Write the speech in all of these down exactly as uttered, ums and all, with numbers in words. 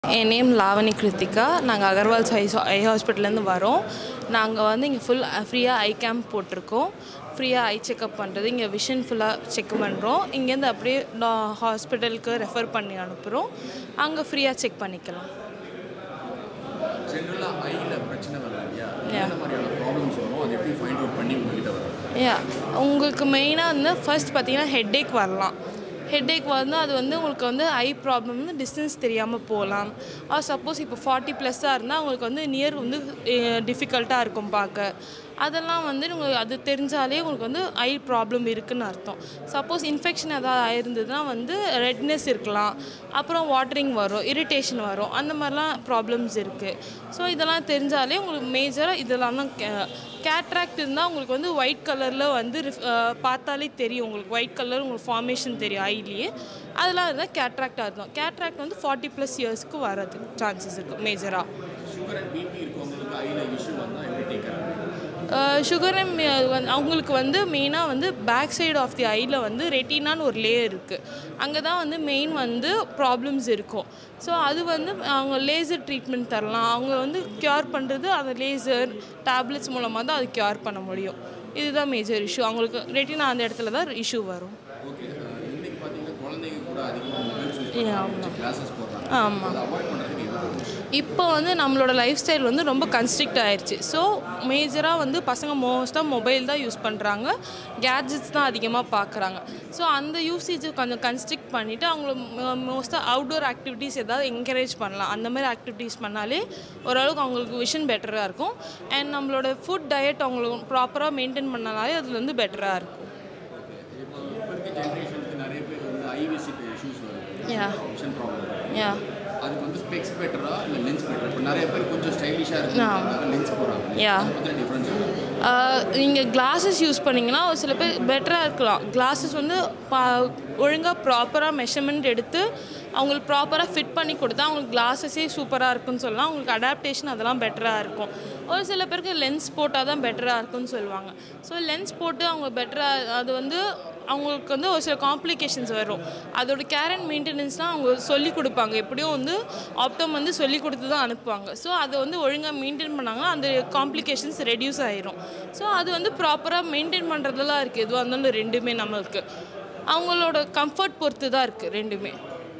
என் name Lavani Kiruthika. நாங்கள் அகர்வால்ஸ் ஐ ஐ ஹாஸ்பிட்டல்லேருந்து வரோம். நாங்கள் வந்து இங்கே ஃபுல் ஃப்ரீயாக ஐ கேம்ப் போட்டிருக்கோம். ஃப்ரீயாக ஐ செக்கப் பண்ணுறது, இங்கே விஷன் ஃபுல்லாக செக் பண்ணுறோம். இங்கேருந்து அப்படியே ஹாஸ்பிட்டலுக்கு ரெஃபர் பண்ணி அனுப்புகிறோம். அங்கே ஃப்ரீயாக செக் பண்ணிக்கலாம். யா உங்களுக்கு மெயினாக வந்து ஃபர்ஸ்ட் பார்த்தீங்கன்னா ஹெட்டேக் வரலாம். ஹெட்டேக் வந்து அது வந்து உங்களுக்கு வந்து ஐ ப்ராப்ளம் வந்து டிஸ்டன்ஸ் தெரியாமல் போகலாம். ஆர் சப்போஸ் இப்போ ஃபார்ட்டி ப்ளஸ்ஸாக இருந்தால் அவங்களுக்கு வந்து நியர் வந்து டிஃபிகல்ட்டாக இருக்கும் பார்க்க. அதெல்லாம் வந்து உங்களுக்கு அது தெரிஞ்சாலே உங்களுக்கு வந்து ஐ ப்ராப்ளம் இருக்குதுன்னு அர்த்தம். சப்போஸ் இன்ஃபெக்ஷன் எதாவது ஆயிருந்ததுன்னா வந்து ரெட்னஸ் இருக்கலாம், அப்புறம் வாட்டரிங் வரும், இரிட்டேஷன் வரும், அந்த மாதிரிலாம் ப்ராப்ளம்ஸ் இருக்குது. ஸோ இதெல்லாம் தெரிஞ்சாலே உங்களுக்கு மேஜராக இதெல்லாம் தான். கேட்ராக்ட் இருந்தால் உங்களுக்கு வந்து ஒயிட் கலரில் வந்து பார்த்தாலே தெரியும், உங்களுக்கு ஒயிட் கலர் உங்களுக்கு ஃபார்மேஷன் தெரியும் ஐலேயே. அதெல்லாம் இருந்தால் கேட்ராக்டாக இருக்கும். கேட்ராக்ட் வந்து ஃபார்ட்டி ப்ளஸ் இயர்ஸ்க்கு வரதுக்கு சான்சஸ் இருக்குது மேஜராக. சுகர் அண்ட் அவங்களுக்கு வந்து மெயினாக வந்து பேக் சைடு ஆஃப் தி ஐயில் வந்து ரெட்டினான்னு ஒரு லேயர் இருக்குது. அங்கே தான் வந்து மெயின் வந்து ப்ராப்ளம்ஸ் இருக்கும். ஸோ அது வந்து அவங்க லேசர் ட்ரீட்மெண்ட் தரலாம். அவங்க வந்து க்யூர் பண்ணுறது அந்த லேசர் டேப்லெட்ஸ் மூலமாக தான் அது க்யூர் பண்ண முடியும். இதுதான் மேஜர் இஷ்யூ. அவங்களுக்கு ரெட்டினா அந்த இடத்துல தான் இஷ்யூ வரும். ஆமாம், இப்போ வந்து நம்மளோட லைஃப் ஸ்டைல் வந்து ரொம்ப கன்ஸ்ட்ரிக்ட் ஆயிடுச்சு. ஸோ மேஜராக வந்து பசங்க மோஸ்ட்டாக மொபைல் தான் யூஸ் பண்ணுறாங்க, கேட்ஜெட்ஸ் தான் அதிகமாக பார்க்குறாங்க. ஸோ அந்த யூசேஜை கொஞ்சம் கன்ஸ்ட்ரிக்ட் பண்ணிவிட்டு அவங்கள மோஸ்ட்டாக அவுட்டோர் ஆக்டிவிட்டீஸ் ஏதாவது என்கரேஜ் பண்ணலாம். அந்த மாதிரி ஆக்டிவிட்டீஸ் பண்ணாலே ஓரளவுக்கு அவங்களுக்கு விஷன் பெட்டராக இருக்கும். அண்ட் நம்மளோட ஃபுட் டயட் அவங்களுக்கு ப்ராப்பராக மெயின்டைன் பண்ணனாலே அது வந்து பெட்டராக இருக்கும். யா யா அதுக்கு வந்து ஸ்பெக்ஸ் பெட்டரா இல்ல லென்ஸ் பெட்டரா? இப்போ நிறைய பேர் கொஞ்சம் ஸ்டைலிஷா இருக்காங்க, லென்ஸ் போறாங்க. யா அது டிஃபரன்ஸ். நீங்கள் கிளாஸஸ் யூஸ் பண்ணிங்கன்னா ஒரு சில பேர் பெட்டராக இருக்கலாம். கிளாஸஸ் வந்து பா ஒழுங்காக ப்ராப்பராக மெஷர்மெண்ட் எடுத்து அவங்களுக்கு ப்ராப்பராக ஃபிட் பண்ணி கொடுத்தா அவங்களுக்கு கிளாஸஸே சூப்பராக இருக்குன்னு சொல்லலாம். அவங்களுக்கு அடாப்டேஷன் அதெல்லாம் பெட்டராக இருக்கும். ஒரு சில பேருக்கு லென்ஸ் போட்டால் தான் பெட்டராக இருக்குன்னு சொல்லுவாங்க. ஸோ லென்ஸ் போட்டு அவங்க பெட்டராக அது வந்து அவங்களுக்கு வந்து ஒரு சில காம்ப்ளிகேஷன்ஸ் வரும். அதோட கேர் அண்ட் மெயின்டெனன்ஸ்லாம் அவங்க சொல்லிக் கொடுப்பாங்க. எப்படியும் வந்து ஆப்டம் வந்து சொல்லி கொடுத்து தான் அனுப்புவாங்க. ஸோ அதை வந்து ஒழுங்காக மெயின்டைன் பண்ணாங்கன்னா அந்த காம்ப்ளிகேஷன்ஸ் ரெடியூஸ் ஆகிரும். ஸோ அது வந்து ப்ராப்பராக மெயின்டைன் பண்ணுறதுலாம் இருக்குது. எதுவாக இருந்தாலும் ரெண்டுமே நம்மளுக்கு அவங்களோட கம்ஃபர்ட் பொறுத்து தான் இருக்குது ரெண்டுமே.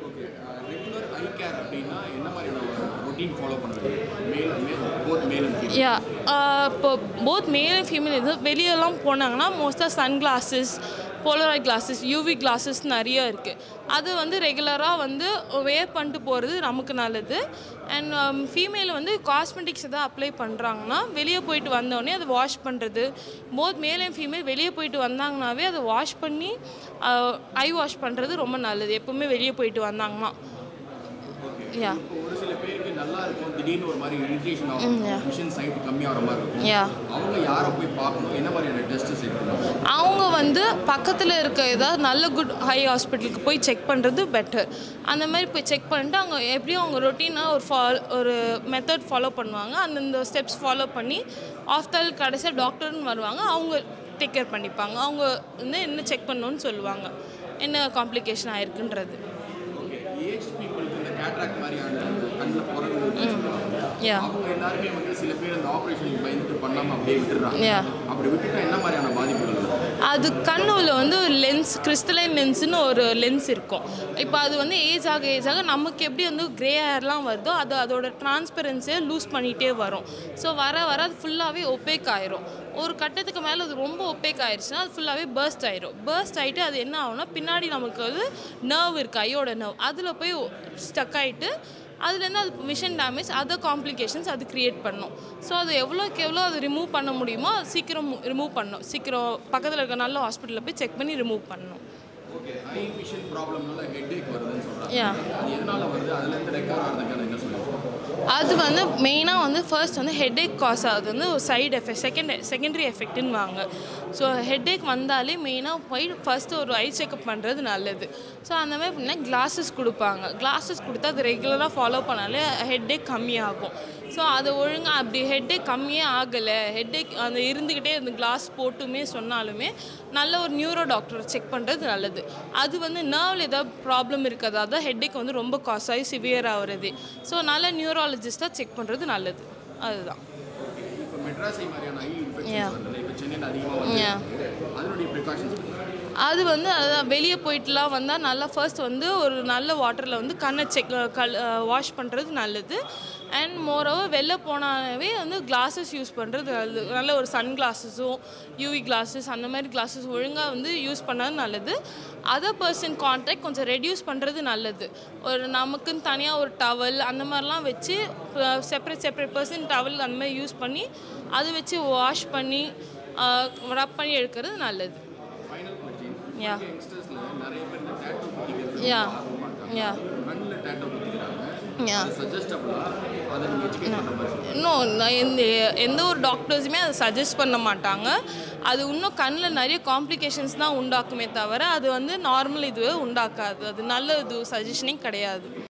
யா இப்போ போத் மேல் அண்ட் ஃபீமேல் இது வெளியெல்லாம் போனாங்கன்னா மோஸ்ட்டாக sun glasses, polaroid glasses, UV glasses நிறைய இருக்குது. அது வந்து ரெகுலராக வந்து வேர் பண்ணிட்டு போகிறது நமக்கு நல்லது. அண்ட் ஃபீமேல் வந்து காஸ்மெட்டிக்ஸ் எதாவது அப்ளை பண்ணுறாங்கன்னா வெளியே போயிட்டு வந்தோடனே அதை வாஷ் பண்ணுறது. போத் மேல் அண்ட் ஃபீமேல் வெளியே போயிட்டு வந்தாங்கன்னாவே அதை வாஷ் பண்ணி ஐ வாஷ் பண்ணுறது ரொம்ப நல்லது எப்போவுமே வெளியே போயிட்டு வந்தாங்கன்னா. யா ஒரு சில பேருக்கு நல்லா இருக்கும், திடீர்னு ஒரு மாதிரி இரிட்டேஷன் ஆகும், விஷன் சைட் கம்மி ஆகிற மாதிரி இருக்கும். யா அவங்க யாரை போய் பார்க்கணும், என்ன மாதிரியான டெஸ்ட் செய்யணும்? அவங்க வந்து பக்கத்தில் இருக்க ஏதாவது நல்ல குட் ஹை ஹாஸ்பிட்டலுக்கு போய் செக் பண்ணுறது பெட்டர். அந்த மாதிரி போய் செக் பண்ணிட்டு அவங்க எப்படியும் அவங்க ரொட்டீனாக ஒரு ஃபால் ஒரு மெத்தட் ஃபாலோ பண்ணுவாங்க. அந்தந்த ஸ்டெப்ஸ் ஃபாலோ பண்ணி ஆஃப்டர் கடைசியாக டாக்டர்னு வருவாங்க. அவங்க டேக் கேர் பண்ணிப்பாங்க. அவங்க வந்து என்ன செக் பண்ணணும்னு சொல்லுவாங்க, என்ன காம்ப்ளிகேஷன் ஆயிருக்குன்றது. கேட்ராக்ட் மாதிரியான கண்ணில் போகிறது அவங்க எல்லாருமே வந்து சில பேர் அந்த ஆப்ரேஷனுக்கு பயந்துட்டு பண்ணாமல் அப்படியே விட்டுறாங்க. அப்படி விட்டுட்டா என்ன மாதிரியான பாதிப்புகள்? அது கண்ணுல வந்து ஒரு லென்ஸ், கிறிஸ்டலைன் லென்ஸ்னு ஒரு லென்ஸ் இருக்கும். இப்போ அது வந்து ஏஜ் ஆக ஏஜ் ஆக நமக்கு எப்படி வந்து கிரே ஹேர்லாம் வருதோ அது அதோட டிரான்ஸ்பரன்சியை லூஸ் பண்ணிகிட்டே வரும். ஸோ வர வர அது ஃபுல்லாகவே ஒப்பேக் ஆயிரும். ஒரு கட்டத்துக்கு மேலே அது ரொம்ப ஒப்பேக் ஆயிடுச்சுன்னா அது ஃபுல்லாகவே பர்ஸ்ட் ஆயிரும். பர்ஸ்ட் ஆகிட்டு அது என்ன ஆகும்னா பின்னாடி நமக்கு வந்து நர்வ் இருக்குது, ஐயோட நர்வ், அதில் போய் ஸ்டக் ஆகிட்டு அதுலேருந்து அது விஷன் டேமேஜ், அதர் காம்ப்ளிகேஷன்ஸ் அது க்ரியேட் பண்ணும். ஸோ அது எவ்வளோக்கு எவ்வளோ அது ரிமூவ் பண்ண முடியுமோ அது சீக்கிரம் ரிமூவ் பண்ணணும். சீக்கிரம் பக்கத்தில் இருக்க நல்ல ஹாஸ்பிட்டலில் போய் செக் பண்ணி ரிமூவ் பண்ணணும். ஓகே, ஐ விஷன் ப்ராப்ளம்னால ஹெட்டேக் வருதுன்னு சொல்றாங்க. அது எதனால வருது? அதுல இருந்து ரெக்கவர் ஆகிறதுக்கான என்ன சொல்லுங்க? அது வந்து மெயினாக வந்து ஃபர்ஸ்ட் வந்து ஹெட்டேக் காஸ் ஆகுது வந்து ஒரு சைடு எஃபெக்ட் செகண்ட் செகண்டரி எஃபெக்ட்டுன்னு வாங்க. ஸோ ஹெட்டேக் வந்தாலே மெயினாக போய் ஃபஸ்ட்டு ஒரு ஐ செக்அப் பண்ணுறது நல்லது. ஸோ அந்த மாதிரி அப்படின்னா கிளாஸஸ் கொடுப்பாங்க. கிளாஸஸ் கொடுத்தா அது ரெகுலராக ஃபாலோ பண்ணாலே ஹெட்டேக் கம்மியாகும். ஸோ அது ஒழுங்காக அப்படி ஹெட்டேக் கம்மியே ஆகலை, ஹெட்டேக் அந்த இருந்துக்கிட்டே இந்த கிளாஸ் போட்டுமே சொன்னாலுமே நல்ல ஒரு நியூரோ டாக்டர் செக் பண்ணுறது நல்லது. அது வந்து நர்வில் ஏதாவது ப்ராப்ளம் இருக்கிறது, அதான் ஹெட்டேக் வந்து ரொம்ப காஸ் ஆகி சிவியர் ஆகிறது. ஸோ நல்ல நியூராலஜிஸ்ட்டாக செக் பண்ணுறது நல்லது. அதுதான். அது வந்து அதுதான் வெளியே போயிட்டுலாம் வந்தால் நல்லா ஃபர்ஸ்ட் வந்து ஒரு நல்ல வாட்டரில் வந்து கண்ணை செக் கல் வாஷ் பண்ணுறது நல்லது. அண்ட் மோரோவர் வெளில போனாவே வந்து கிளாஸஸ் யூஸ் பண்ணுறது நல்லது. நல்ல ஒரு சன் கிளாஸஸும் யூவி கிளாஸஸ் அந்த மாதிரி கிளாஸஸ் ஒழுங்காக வந்து யூஸ் பண்ணது நல்லது. அதர் பர்சன் கான்டாக்ட் கொஞ்சம் ரெடியூஸ் பண்ணுறது நல்லது. ஒரு நமக்குன்னு தனியாக ஒரு டவல் அந்த மாதிரிலாம் வச்சு செப்பரேட் செப்பரேட் பர்சன் டவல் அந்த மாதிரி யூஸ் பண்ணி அதை வச்சு வாஷ் பண்ணி ரப் பண்ணி எடுக்கிறது நல்லது. யா யா யா இன்னும் எந்த எந்த ஒரு டாக்டர்ஸுமே அதை சஜஸ்ட் பண்ண மாட்டாங்க. அது இன்னும் கண்ணில் நிறைய காம்ப்ளிகேஷன்ஸ் தான் உண்டாக்குமே தவிர அது வந்து நார்மல் இதுவே உண்டாக்காது. அது நல்ல இது சஜஷனே கிடையாது.